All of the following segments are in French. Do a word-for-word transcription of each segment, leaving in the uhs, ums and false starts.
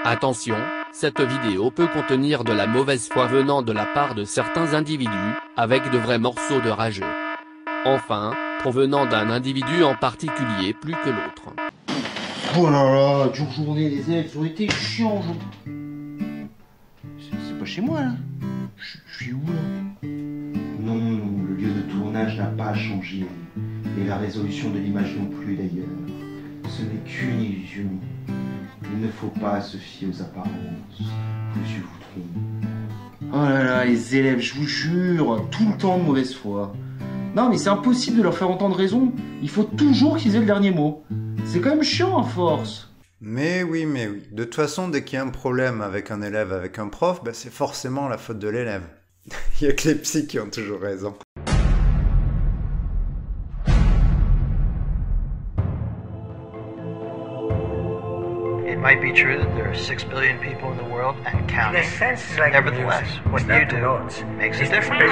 Attention, cette vidéo peut contenir de la mauvaise foi venant de la part de certains individus, avec de vrais morceaux de rageux. Enfin, provenant d'un individu en particulier plus que l'autre. Oh là là, dure journée, les élèves ils ont été chiants aujourd'hui. C'est pas chez moi là. Je suis où là? Non, non, le lieu de tournage n'a pas changé. Et la résolution de l'image non plus d'ailleurs. Ce n'est qu'une illusion. Il ne faut pas se fier aux apparences. Monsieur vous trompe. Oh là là, les élèves, je vous jure, tout le temps de mauvaise foi. Non mais c'est impossible de leur faire entendre raison. Il faut toujours qu'ils aient le dernier mot. C'est quand même chiant à force. Mais oui, mais oui. De toute façon, dès qu'il y a un problème avec un élève, avec un prof, bah c'est forcément la faute de l'élève. Il y a que les psys qui ont toujours raison. It might be true that there are six billion people in the world and counting. Like Nevertheless, what you do makes a difference.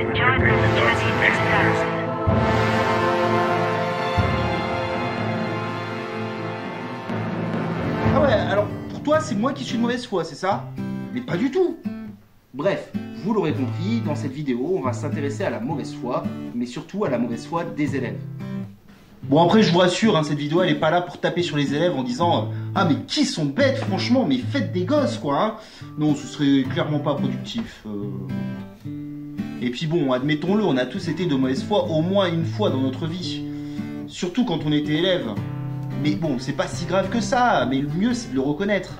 Ah ouais, alors pour toi c'est moi qui suis de mauvaise foi, c'est ça? Mais pas du tout. Bref, vous l'aurez compris, dans cette vidéo, on va s'intéresser à la mauvaise foi, mais surtout à la mauvaise foi des élèves. Bon après je vous rassure, hein, cette vidéo elle est pas là pour taper sur les élèves en disant euh, ah mais qui sont bêtes franchement, mais faites des gosses quoi hein. Non, ce serait clairement pas productif. Euh... Et puis bon, admettons-le, on a tous été de mauvaise foi au moins une fois dans notre vie. Surtout quand on était élève. Mais bon, c'est pas si grave que ça, mais le mieux c'est de le reconnaître.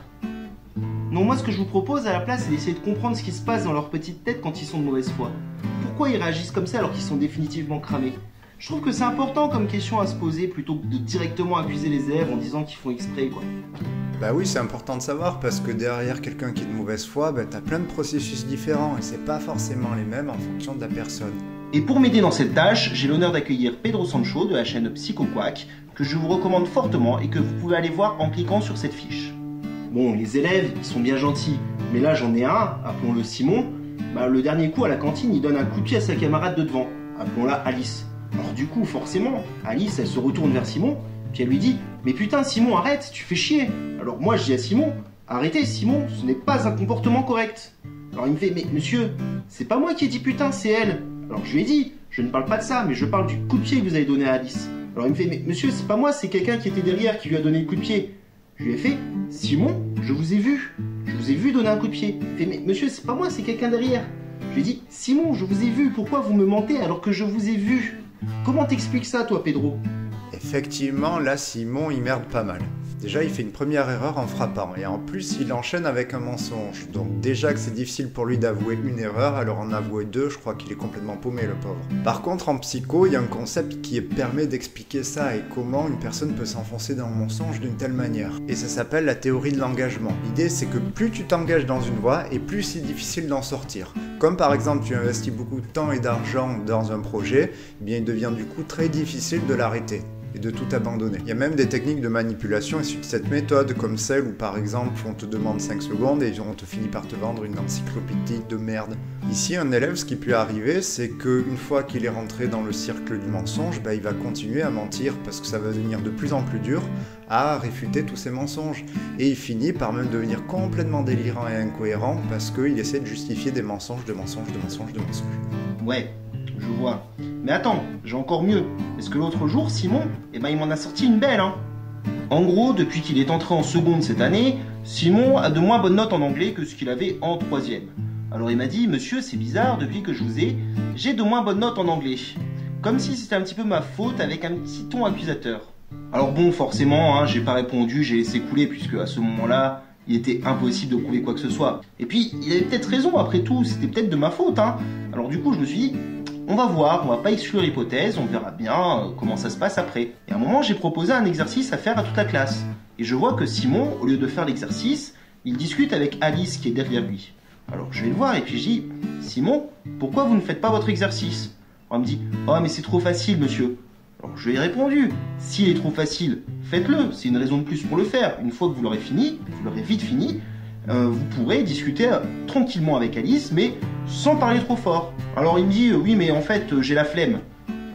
Non, moi ce que je vous propose à la place c'est d'essayer de comprendre ce qui se passe dans leur petite tête quand ils sont de mauvaise foi. Pourquoi ils réagissent comme ça alors qu'ils sont définitivement cramés? Je trouve que c'est important comme question à se poser plutôt que de directement accuser les élèves en disant qu'ils font exprès quoi. Bah oui, c'est important de savoir parce que derrière quelqu'un qui est de mauvaise foi, bah t'as plein de processus différents et c'est pas forcément les mêmes en fonction de la personne. Et pour m'aider dans cette tâche, j'ai l'honneur d'accueillir Pedro Sancho de la chaîne PsychoQuack, que je vous recommande fortement et que vous pouvez aller voir en cliquant sur cette fiche. Bon, les élèves, ils sont bien gentils, mais là j'en ai un, appelons-le Simon, bah le dernier coup à la cantine, il donne un coup de pied à sa camarade de devant, appelons-la Alice. Alors du coup, forcément, Alice, elle se retourne vers Simon, puis elle lui dit « Mais putain, Simon, arrête, tu fais chier !» Alors moi, je dis à Simon « Arrêtez, Simon, ce n'est pas un comportement correct !» Alors il me fait « Mais monsieur, c'est pas moi qui ai dit putain, c'est elle !» Alors je lui ai dit « Je ne parle pas de ça, mais je parle du coup de pied que vous avez donné à Alice. » Alors il me fait « Mais monsieur, c'est pas moi, c'est quelqu'un qui était derrière qui lui a donné le coup de pied. » Je lui ai fait « Simon, je vous ai vu, je vous ai vu donner un coup de pied. » Il fait « Mais monsieur, c'est pas moi, c'est quelqu'un derrière. » Je lui ai dit « Simon, je vous ai vu, pourquoi vous me mentez alors que je vous ai vu ?» Comment t'expliques ça, toi, Pedro? Effectivement, là, Simon, il merde pas mal. Déjà, il fait une première erreur en frappant, et en plus, il enchaîne avec un mensonge. Donc déjà que c'est difficile pour lui d'avouer une erreur, alors en avouer deux, je crois qu'il est complètement paumé, le pauvre. Par contre, en psycho, il y a un concept qui permet d'expliquer ça et comment une personne peut s'enfoncer dans le mensonge d'une telle manière. Et ça s'appelle la théorie de l'engagement. L'idée, c'est que plus tu t'engages dans une voie, et plus c'est difficile d'en sortir. Comme par exemple, tu investis beaucoup de temps et d'argent dans un projet, eh bien il devient du coup très difficile de l'arrêter et de tout abandonner. Il y a même des techniques de manipulation issues de cette méthode, comme celle où par exemple on te demande cinq secondes et on te finit par te vendre une encyclopédie de merde. Ici, un élève, ce qui peut arriver, c'est qu'une fois qu'il est rentré dans le cercle du mensonge, bah, il va continuer à mentir parce que ça va devenir de plus en plus dur à réfuter tous ces mensonges. Et il finit par même devenir complètement délirant et incohérent parce qu'il essaie de justifier des mensonges, de mensonges, de mensonges, de mensonges. Ouais, je vois. Mais attends, j'ai encore mieux. Parce que l'autre jour, Simon, eh ben, il m'en a sorti une belle, hein. En gros, depuis qu'il est entré en seconde cette année, Simon a de moins bonnes notes en anglais que ce qu'il avait en troisième. Alors il m'a dit, monsieur, c'est bizarre, depuis que je vous ai, j'ai de moins bonnes notes en anglais. Comme si c'était un petit peu ma faute avec un petit ton accusateur. Alors bon, forcément, hein, j'ai pas répondu, j'ai laissé couler puisque à ce moment-là, il était impossible de prouver quoi que ce soit. Et puis, il avait peut-être raison après tout, c'était peut-être de ma faute, hein. Alors du coup, je me suis dit, on va voir, on va pas exclure l'hypothèse, on verra bien euh, comment ça se passe après. Et à un moment, j'ai proposé un exercice à faire à toute la classe. Et je vois que Simon, au lieu de faire l'exercice, il discute avec Alice qui est derrière lui. Alors je vais le voir et puis je dis, Simon, pourquoi vous ne faites pas votre exercice? Alors, il me dit, oh mais c'est trop facile monsieur. Alors je lui ai répondu, s'il est trop facile, faites-le, c'est une raison de plus pour le faire. Une fois que vous l'aurez fini, vous l'aurez vite fini, euh, vous pourrez discuter euh, tranquillement avec Alice, mais sans parler trop fort. Alors il me dit, euh, oui mais en fait euh, j'ai la flemme.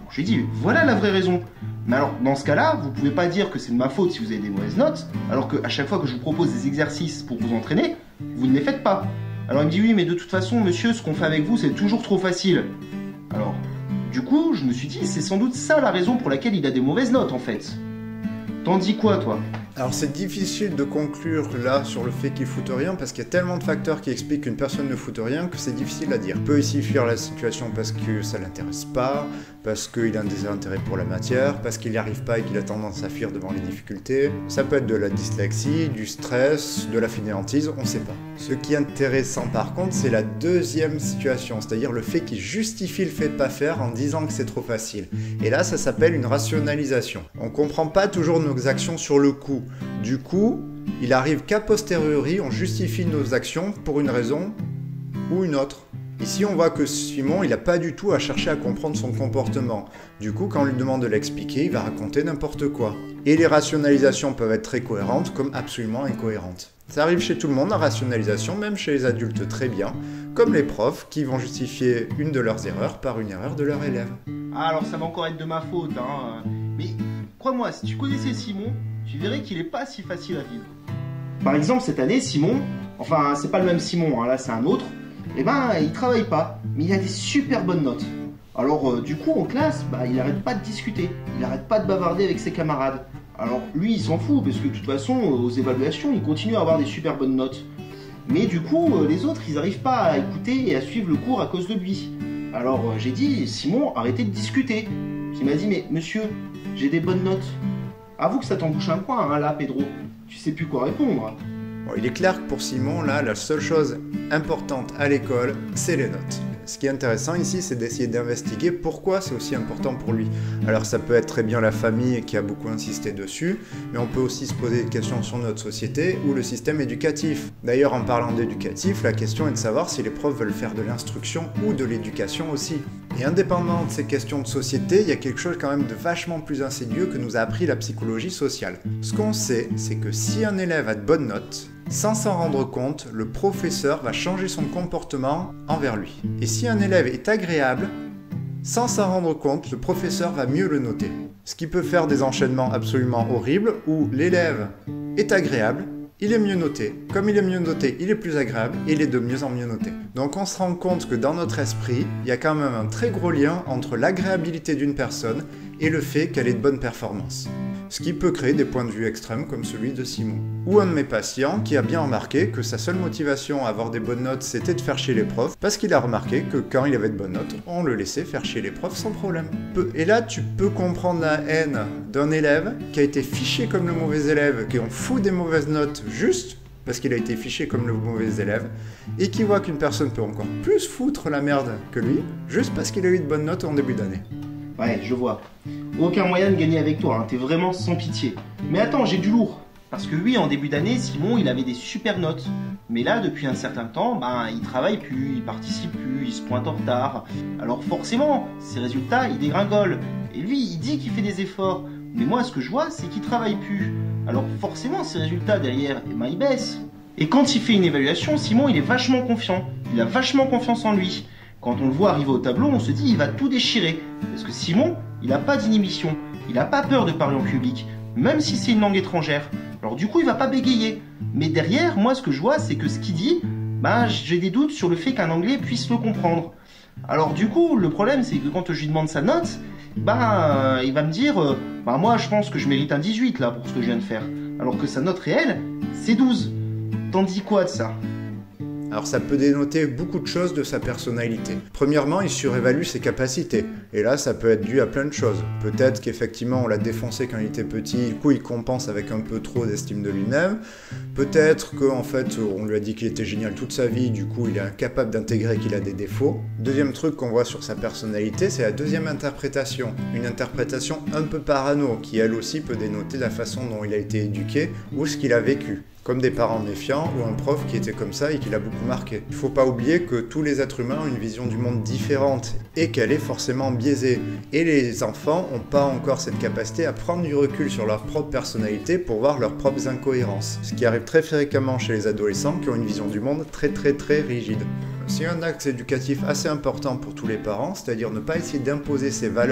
Je lui ai dit, voilà la vraie raison. Mais alors, dans ce cas-là, vous pouvez pas dire que c'est de ma faute si vous avez des mauvaises notes, alors qu'à chaque fois que je vous propose des exercices pour vous entraîner, vous ne les faites pas. Alors il me dit, oui, mais de toute façon, monsieur, ce qu'on fait avec vous, c'est toujours trop facile. Alors, du coup, je me suis dit, c'est sans doute ça la raison pour laquelle il a des mauvaises notes, en fait. T'en dis quoi, toi ? Alors c'est difficile de conclure là sur le fait qu'il foute rien parce qu'il y a tellement de facteurs qui expliquent qu'une personne ne foute rien que c'est difficile à dire. Il peut ici fuir la situation parce que ça l'intéresse pas, parce qu'il a un désintérêt pour la matière, parce qu'il n'y arrive pas et qu'il a tendance à fuir devant les difficultés. Ça peut être de la dyslexie, du stress, de la fainéantise, on ne sait pas. Ce qui est intéressant par contre, c'est la deuxième situation, c'est-à-dire le fait qu'il justifie le fait de pas faire en disant que c'est trop facile. Et là, ça s'appelle une rationalisation. On comprend pas toujours nos actions sur le coup. Du coup, il arrive qu'à posteriori, on justifie nos actions pour une raison ou une autre. Ici, on voit que Simon, il n'a pas du tout à chercher à comprendre son comportement. Du coup, quand on lui demande de l'expliquer, il va raconter n'importe quoi. Et les rationalisations peuvent être très cohérentes comme absolument incohérentes. Ça arrive chez tout le monde, la rationalisation, même chez les adultes très bien, comme les profs qui vont justifier une de leurs erreurs par une erreur de leur élève. Ah, alors ça va encore être de ma faute, hein. Mais crois-moi, si tu connaissais Simon, tu verrais qu'il est pas si facile à vivre. Par exemple, cette année, Simon, enfin, c'est pas le même Simon, hein, là c'est un autre, eh ben, il travaille pas, mais il a des super bonnes notes. Alors, euh, du coup, en classe, bah, il arrête pas de discuter, il arrête pas de bavarder avec ses camarades. Alors, lui, il s'en fout, parce que de toute façon, aux évaluations, il continue à avoir des super bonnes notes. Mais du coup, euh, les autres, ils arrivent pas à écouter et à suivre le cours à cause de lui. Alors, euh, j'ai dit, Simon, arrêtez de discuter. Il m'a dit, mais monsieur, j'ai des bonnes notes. Avoue que ça t'embouche un coin, hein, là, Pedro. Tu sais plus quoi répondre. Bon, il est clair que pour Simon, là, la seule chose importante à l'école, c'est les notes. Ce qui est intéressant ici, c'est d'essayer d'investiguer pourquoi c'est aussi important pour lui. Alors ça peut être très bien la famille qui a beaucoup insisté dessus, mais on peut aussi se poser des questions sur notre société ou le système éducatif. D'ailleurs, en parlant d'éducatif, la question est de savoir si les profs veulent faire de l'instruction ou de l'éducation aussi. Et indépendamment de ces questions de société, il y a quelque chose quand même de vachement plus insidieux que nous a appris la psychologie sociale. Ce qu'on sait, c'est que si un élève a de bonnes notes, sans s'en rendre compte, le professeur va changer son comportement envers lui. Et si un élève est agréable, sans s'en rendre compte, le professeur va mieux le noter. Ce qui peut faire des enchaînements absolument horribles où l'élève est agréable, il est mieux noté. Comme il est mieux noté, il est plus agréable et il est de mieux en mieux noté. Donc on se rend compte que dans notre esprit, il y a quand même un très gros lien entre l'agréabilité d'une personne et le fait qu'elle ait de bonnes performances. Ce qui peut créer des points de vue extrêmes comme celui de Simon. Ou un de mes patients qui a bien remarqué que sa seule motivation à avoir des bonnes notes c'était de faire chier les profs parce qu'il a remarqué que quand il avait de bonnes notes, on le laissait faire chier les profs sans problème. Et là tu peux comprendre la haine d'un élève qui a été fiché comme le mauvais élève, qui en fout des mauvaises notes juste parce qu'il a été fiché comme le mauvais élève, et qui voit qu'une personne peut encore plus foutre la merde que lui juste parce qu'il a eu de bonnes notes en début d'année. Ouais, je vois. Aucun moyen de gagner avec toi, hein. T'es vraiment sans pitié. Mais attends, j'ai du lourd. Parce que oui, en début d'année, Simon, il avait des super notes. Mais là, depuis un certain temps, ben, il travaille plus, il participe plus, il se pointe en retard. Alors forcément, ses résultats, ils dégringolent. Et lui, il dit qu'il fait des efforts. Mais moi, ce que je vois, c'est qu'il travaille plus. Alors forcément, ses résultats derrière, eh ben, ils baissent. Et quand il fait une évaluation, Simon, il est vachement confiant. Il a vachement confiance en lui. Quand on le voit arriver au tableau, on se dit il va tout déchirer. Parce que Simon, il n'a pas d'inhibition, il n'a pas peur de parler en public, même si c'est une langue étrangère. Alors du coup, il va pas bégayer. Mais derrière, moi, ce que je vois, c'est que ce qu'il dit, bah, j'ai des doutes sur le fait qu'un anglais puisse le comprendre. Alors du coup, le problème, c'est que quand je lui demande sa note, bah, euh, il va me dire, euh, bah, moi, je pense que je mérite un dix-huit là pour ce que je viens de faire. Alors que sa note réelle, c'est douze. T'en dis quoi de ça ? Alors ça peut dénoter beaucoup de choses de sa personnalité. Premièrement, il surévalue ses capacités. Et là, ça peut être dû à plein de choses. Peut-être qu'effectivement, on l'a défoncé quand il était petit, du coup il compense avec un peu trop d'estime de lui-même. Peut-être qu'en fait, on lui a dit qu'il était génial toute sa vie, du coup il est incapable d'intégrer qu'il a des défauts. Deuxième truc qu'on voit sur sa personnalité, c'est la deuxième interprétation. Une interprétation un peu parano, qui elle aussi peut dénoter la façon dont il a été éduqué ou ce qu'il a vécu. Comme des parents méfiants ou un prof qui était comme ça et qui l'a beaucoup marqué. Il ne faut pas oublier que tous les êtres humains ont une vision du monde différente et qu'elle est forcément biaisée. Et les enfants n'ont pas encore cette capacité à prendre du recul sur leur propre personnalité pour voir leurs propres incohérences. Ce qui arrive très fréquemment chez les adolescents qui ont une vision du monde très très très rigide. C'est un axe éducatif assez important pour tous les parents, c'est-à-dire ne pas essayer d'imposer ses valeurs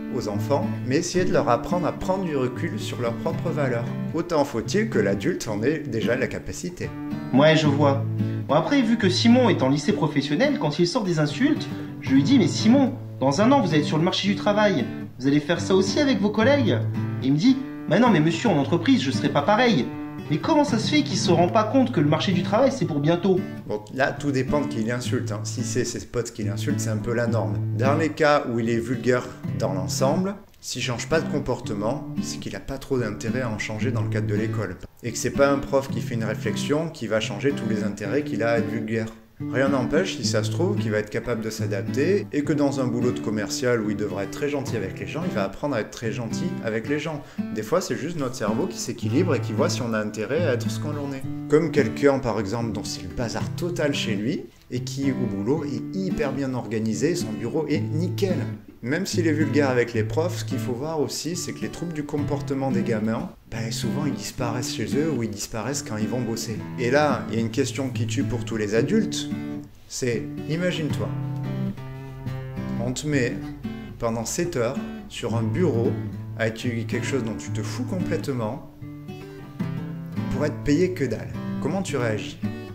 aux enfants, mais essayer de leur apprendre à prendre du recul sur leurs propres valeurs. Autant faut-il que l'adulte en ait déjà la capacité. Ouais, je vois. Bon après, vu que Simon est en lycée professionnel, quand il sort des insultes, je lui dis « Mais Simon, dans un an, vous allez être sur le marché du travail. Vous allez faire ça aussi avec vos collègues ?» Et il me dit « Bah non, mais monsieur, en entreprise, je serai pas pareil. » Mais comment ça se fait qu'il se rend pas compte que le marché du travail, c'est pour bientôt? Bon, là, tout dépend de qui il insulte. Hein. Si c'est ses potes qui l'insultent, c'est un peu la norme. Dans les cas où il est vulgaire dans l'ensemble, s'il change pas de comportement, c'est qu'il a pas trop d'intérêt à en changer dans le cadre de l'école. Et que c'est pas un prof qui fait une réflexion qui va changer tous les intérêts qu'il a à être vulgaire. Rien n'empêche, si ça se trouve, qu'il va être capable de s'adapter et que dans un boulot de commercial où il devra être très gentil avec les gens, il va apprendre à être très gentil avec les gens. Des fois, c'est juste notre cerveau qui s'équilibre et qui voit si on a intérêt à être ce qu'on en est. Comme quelqu'un, par exemple, dont c'est le bazar total chez lui et qui, au boulot, est hyper bien organisé, son bureau est nickel. Même s'il est vulgaire avec les profs, ce qu'il faut voir aussi, c'est que les troubles du comportement des gamins, ben souvent ils disparaissent chez eux ou ils disparaissent quand ils vont bosser. Et là, il y a une question qui tue pour tous les adultes, c'est, imagine-toi, on te met pendant sept heures sur un bureau à étudier quelque chose dont tu te fous complètement pour être payé que dalle. Comment tu réagis ?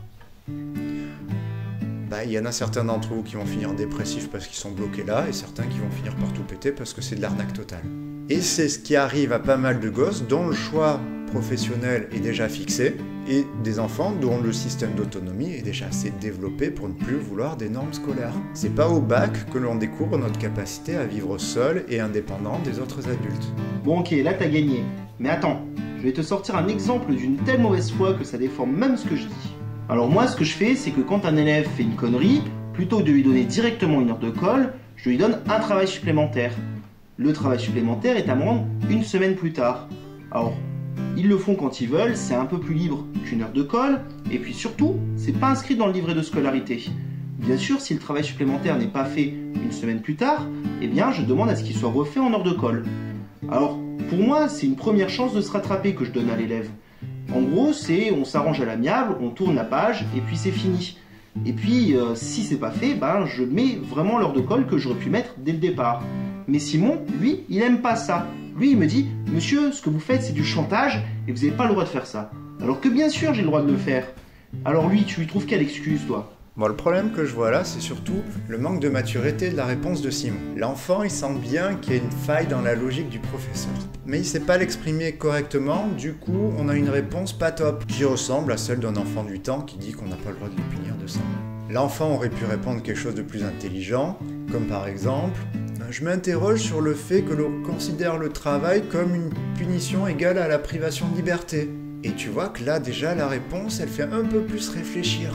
Bah, il y en a certains d'entre vous qui vont finir dépressifs parce qu'ils sont bloqués là, et certains qui vont finir par tout péter parce que c'est de l'arnaque totale. Et c'est ce qui arrive à pas mal de gosses dont le choix professionnel est déjà fixé, et des enfants dont le système d'autonomie est déjà assez développé pour ne plus vouloir des normes scolaires. C'est pas au bac que l'on découvre notre capacité à vivre seul et indépendant des autres adultes. Bon ok, là t'as gagné. Mais attends, je vais te sortir un exemple d'une telle mauvaise foi que ça déforme même ce que je dis. Alors moi, ce que je fais, c'est que quand un élève fait une connerie, plutôt que de lui donner directement une heure de colle, je lui donne un travail supplémentaire. Le travail supplémentaire est à me rendre une semaine plus tard. Alors, ils le font quand ils veulent, c'est un peu plus libre qu'une heure de colle, et puis surtout, c'est pas inscrit dans le livret de scolarité. Bien sûr, si le travail supplémentaire n'est pas fait une semaine plus tard, eh bien, je demande à ce qu'il soit refait en heure de colle. Alors, pour moi, c'est une première chance de se rattraper que je donne à l'élève. En gros, c'est on s'arrange à l'amiable, on tourne la page et puis c'est fini. Et puis, euh, si c'est pas fait, ben je mets vraiment l'heure de colle que j'aurais pu mettre dès le départ. Mais Simon, lui, il aime pas ça. Lui, il me dit, monsieur, ce que vous faites, c'est du chantage et vous n'avez pas le droit de faire ça. Alors que bien sûr, j'ai le droit de le faire. Alors lui, tu lui trouves quelle excuse, toi ? Bon, le problème que je vois là, c'est surtout le manque de maturité de la réponse de Simon. L'enfant, il sent bien qu'il y a une faille dans la logique du professeur. Mais il sait pas l'exprimer correctement, du coup, on a une réponse pas top, qui ressemble à celle d'un enfant de huit ans qui dit qu'on n'a pas le droit de le punir de ça. L'enfant aurait pu répondre quelque chose de plus intelligent, comme par exemple « Je m'interroge sur le fait que l'on considère le travail comme une punition égale à la privation de liberté. » Et tu vois que là, déjà, la réponse, elle fait un peu plus réfléchir.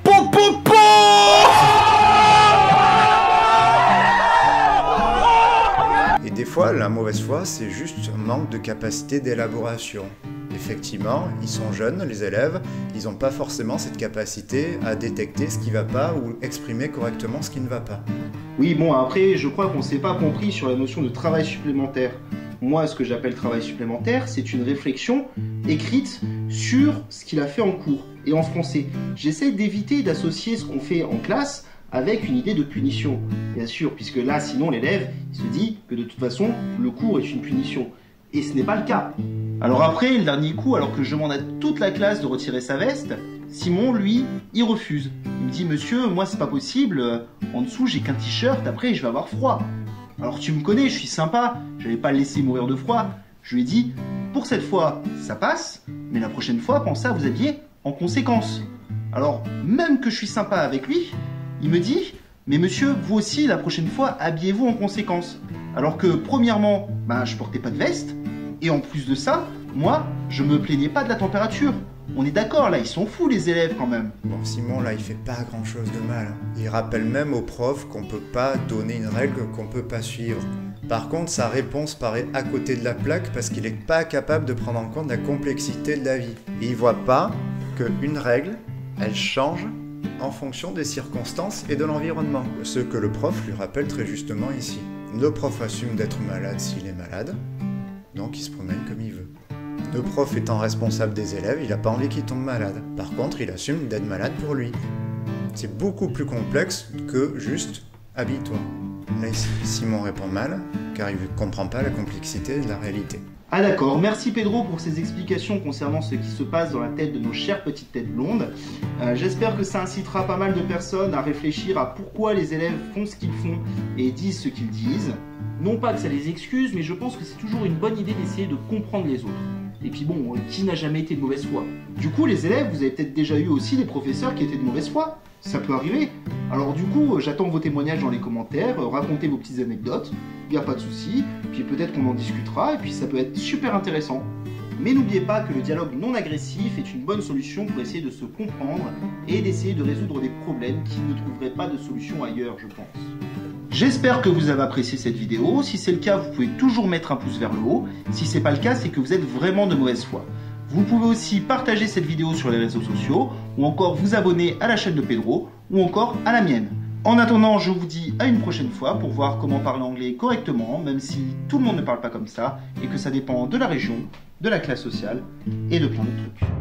Et des fois, la mauvaise foi, c'est juste un manque de capacité d'élaboration. Effectivement, ils sont jeunes, les élèves, ils n'ont pas forcément cette capacité à détecter ce qui ne va pas ou exprimer correctement ce qui ne va pas. Oui, bon, après, je crois qu'on ne s'est pas compris sur la notion de travail supplémentaire. Moi, ce que j'appelle travail supplémentaire, c'est une réflexion écrite sur ce qu'il a fait en cours et en français. J'essaie d'éviter d'associer ce qu'on fait en classe avec une idée de punition, bien sûr, puisque là, sinon, l'élève, il se dit que de toute façon, le cours est une punition. Et ce n'est pas le cas. Alors après, le dernier coup, alors que je demande à toute la classe de retirer sa veste, Simon, lui, il refuse. Il me dit, monsieur, moi, c'est pas possible, en dessous, j'ai qu'un t-shirt, après, je vais avoir froid. Alors tu me connais, je suis sympa, je vais pas le laisser mourir de froid. Je lui ai dit, pour cette fois, ça passe, mais la prochaine fois, pensez à vous habiller en conséquence. Alors, même que je suis sympa avec lui, il me dit, mais monsieur, vous aussi, la prochaine fois, habillez-vous en conséquence. Alors que, premièrement, ben, je portais pas de veste, et en plus de ça, moi, je me plaignais pas de la température. On est d'accord, là, ils sont fous, les élèves, quand même. Bon, Simon, là, il fait pas grand-chose de mal. Il rappelle même aux profs qu'on peut pas donner une règle qu'on peut pas suivre. Par contre, sa réponse paraît à côté de la plaque parce qu'il est pas capable de prendre en compte la complexité de la vie. Et il voit pas qu'une règle, elle change en fonction des circonstances et de l'environnement. Ce que le prof lui rappelle très justement ici. Le prof assume d'être malade s'il est malade, donc il se promène comme il veut. Le prof étant responsable des élèves, il n'a pas envie qu'ils tombent malades. Par contre, il assume d'être malade pour lui. C'est beaucoup plus complexe que juste « habille-toi ». Là, Simon répond mal, car il ne comprend pas la complexité de la réalité. Ah d'accord, merci Pedro pour ces explications concernant ce qui se passe dans la tête de nos chères petites têtes blondes. Euh, J'espère que ça incitera pas mal de personnes à réfléchir à pourquoi les élèves font ce qu'ils font et disent ce qu'ils disent. Non pas que ça les excuse, mais je pense que c'est toujours une bonne idée d'essayer de comprendre les autres. Et puis bon, qui n'a jamais été de mauvaise foi? Du coup, les élèves, vous avez peut-être déjà eu aussi des professeurs qui étaient de mauvaise foi. Ça peut arriver. Alors du coup, j'attends vos témoignages dans les commentaires, racontez vos petites anecdotes, il n'y a pas de souci, puis peut-être qu'on en discutera, et puis ça peut être super intéressant. Mais n'oubliez pas que le dialogue non agressif est une bonne solution pour essayer de se comprendre et d'essayer de résoudre des problèmes qui ne trouveraient pas de solution ailleurs, je pense. J'espère que vous avez apprécié cette vidéo. Si c'est le cas, vous pouvez toujours mettre un pouce vers le haut. Si c'est pas le cas, c'est que vous êtes vraiment de mauvaise foi. Vous pouvez aussi partager cette vidéo sur les réseaux sociaux, ou encore vous abonner à la chaîne de Pedro, ou encore à la mienne. En attendant, je vous dis à une prochaine fois pour voir comment parler anglais correctement, même si tout le monde ne parle pas comme ça, et que ça dépend de la région, de la classe sociale, et de plein de trucs.